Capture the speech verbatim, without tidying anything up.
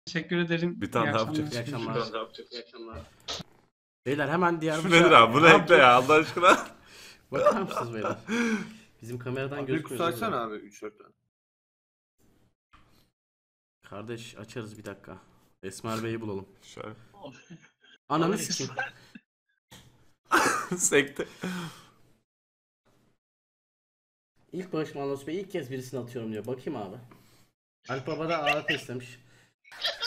Teşekkür ederim. Bir tane İyi daha akşamlar. yapacak. İyi akşamlar. İyi akşamlar. Beyler hemen diğer Şu bıçağı... nedir abi? Bu Abi ne ekle ya Allah aşkına? Bakar mısınız beyler? Bizim kameradan Bir gözükmüyor. kusaysana abi üç dört tane. Kardeş açarız bir dakika. Esmer Bey'i bulalım. Şöyle. Ananı sikeyim. Sekte. İlk Barış Manlos Bey ilk kez birisini atıyorum diyor. Bakayım abi. Alp Baba da A W P istemiş.